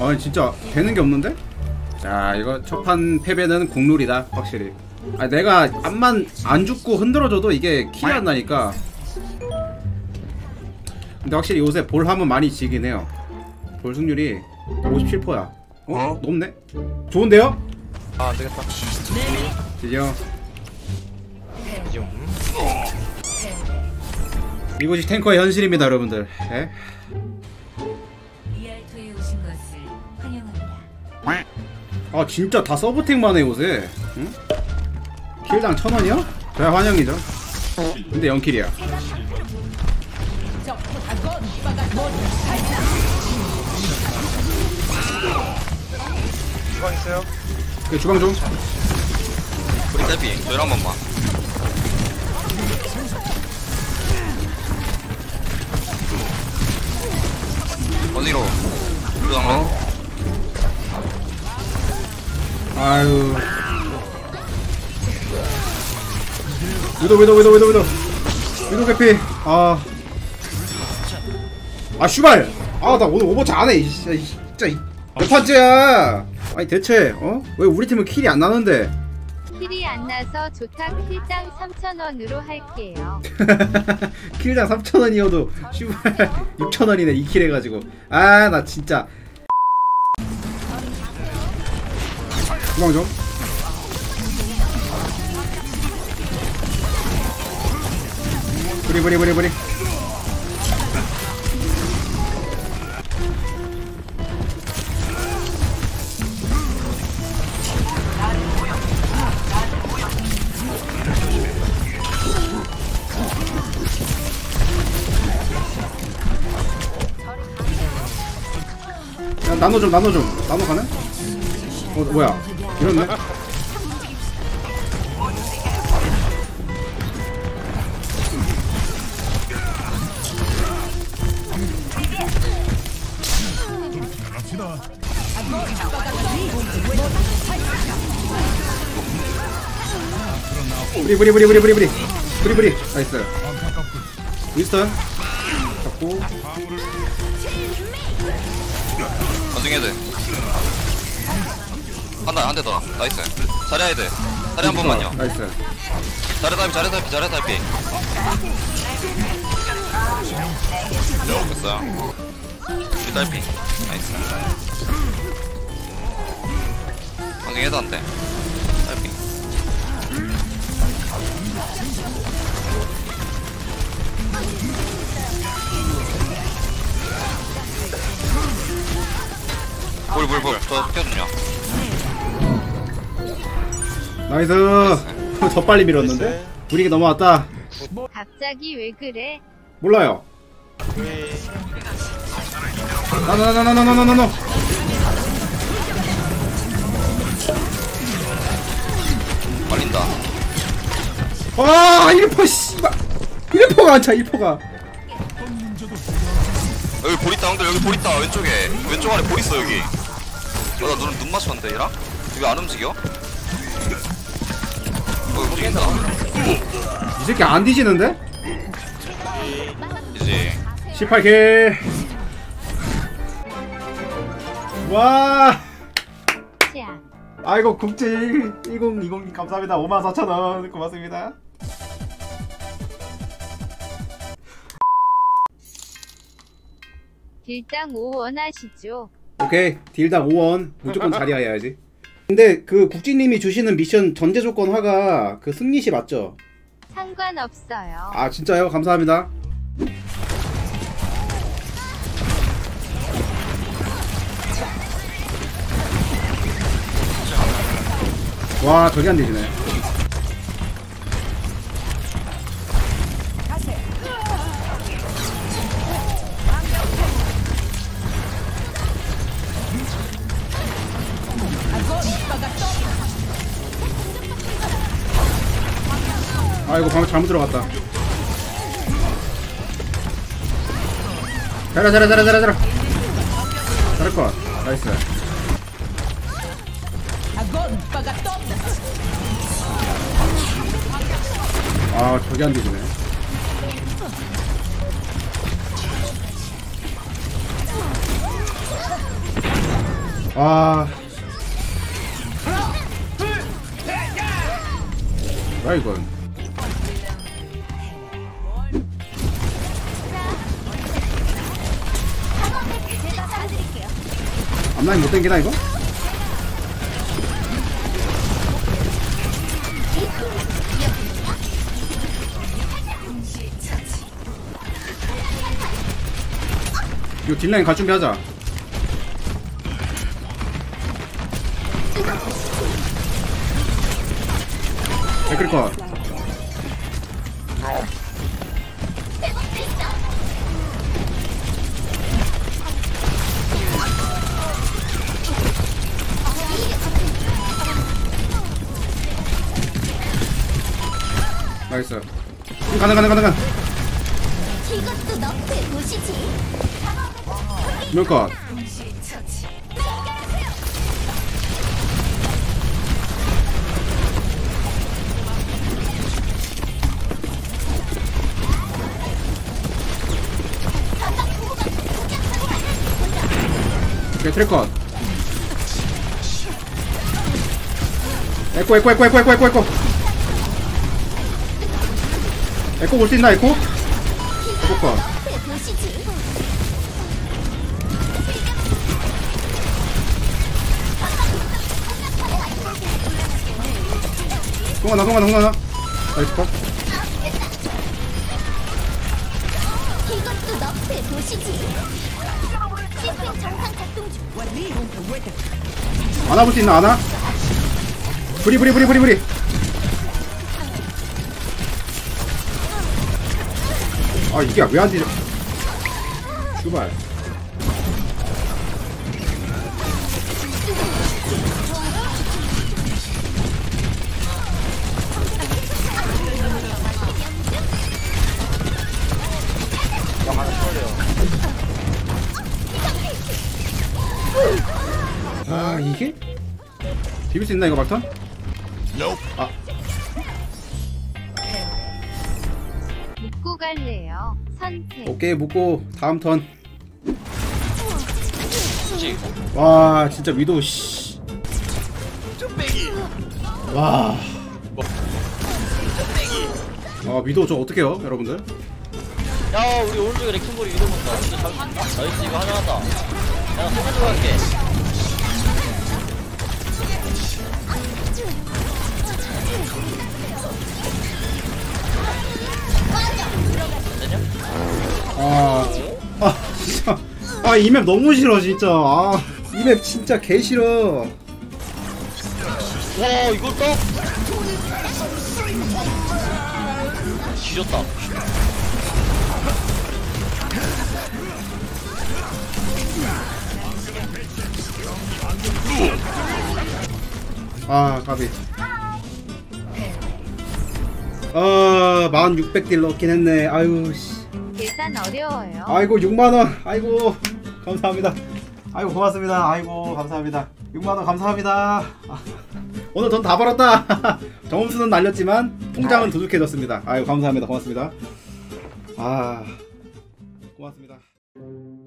아니 진짜 되는 게 없는데? 자 이거 첫판 패배는 국룰이다 확실히. 아 내가 앞만 안 죽고 흔들어줘도 이게 킬이 안 나니까. 근데 확실히 요새 볼 하면 많이 지긴 해요. 볼 승률이 57%야. 어? 높네? 좋은데요? 아 안되겠다. 드디어 이곳이 탱커의 현실입니다 여러분들. 에? 아 진짜 다 서브탱만 해 요새. 응? 킬당 1000원이요? 저야 환영이죠. 근데 0킬이야. 주방 있어요? 그 주방 좀. 우리 딸피 저일 한 번만. 어디로? 주방. 아유. 위도 개피. 슈발. 나 오늘 오버워치 안 해. 진짜 몇 판째야. 아니 대체 왜 우리 팀은 킬이 안 나는데? 킬이 안 나서 좋다. 킬당 3,000원으로 할게요. 킬당 3,000원이어도 슈발 6,000원이네 2킬 해가지고. 나 진짜. 주방 좀. 브리. 야, 나눠 좀. 나눠 가네? 뭐야? 이렇네? 브리. 나이스. 윈스턴 잡고. 나중에 돼. 한 대 더. 나이스. 자리 해야 돼. 자리 한 번만요. 나이스. 자리 달피. 됐어요. 우리 딸피. 나이스. 나중에 해도 안 돼. 딸피. 볼. 저 켜준요. 나이스. 더 빨리 밀었는데? 분위기 넘어왔다. 갑자기 왜 그래? 몰라요. 나노. 걸린다. 1포 씨발. 1포가 안 차. 1포가. 여기 볼 있다 형들. 여기 볼 있다. 왼쪽 아래 볼 있어 여기. 나 눈 맞췄는데 얘랑? 여기 안 움직여? 움직인다. 이 새끼 안 뒤지는데? 이제 18킬. 와. 아이고 국제 1020 감사합니다. 54,000원 고맙습니다. 딜당 5원 하시죠. 오케이 딜당 5원 무조건 자리야 해야지. 근데 그 국진님이 주시는 미션 전제 조건 화가 그 승리시 맞죠? 상관없어요. 아 진짜요? 감사합니다. 와 저기 안 되지네. 아이고 방금 잘못 들어갔다. 잘해 잘할 것. 나이스. 아 저기 안 되지네. 아. 뭐야 이건? 앞라인 못 당기나 이거? 이거 딜라인 갈 준비하자. 백클컷. 나이스. 가능. 이것도 너의 도시지. 몇 컷. 오케이, 트랙컷. 에코. 에코 볼 수 있나, 에코? 에코 컷. 너의 도시지. 동하나. 나이스 컷. 이것도 너의 도시지. 시스템 정상 작동 중. 안아 볼 수 있나, 안아? 브리. 아, 이게 왜 안 되죠? 슈발. 아, 이게? 비빌 수 있나 이거 막턴? 아, 묶고 갈래요. 선택. 오케이 묶고 다음 턴. 그치? 와, 진짜 위도우 씨. 와. 아, 위도우 저 어떡해요, 여러분들? 야 우리 오른쪽에 레킹볼이 이동 온다. 이거 잡을 수 있나? 나이스 이거 하나 한다. 야 소문 좀 할게. 진짜. 아, 이 맵 너무 싫어, 진짜. 아, 이 맵 진짜 개 싫어. 와 이걸 떠? 지렸다. 아, 가비. 1600딜 넣긴 했네. 아유, 씨. 계산 어려워요. 아이고, 6만원. 아이고, 감사합니다. 아이고, 고맙습니다. 아이고, 감사합니다. 6만원 감사합니다. 아, 오늘 돈 다 벌었다. 점수는 날렸지만 통장은 두둑해졌습니다. 아이고, 감사합니다. 고맙습니다. 아, 고맙습니다.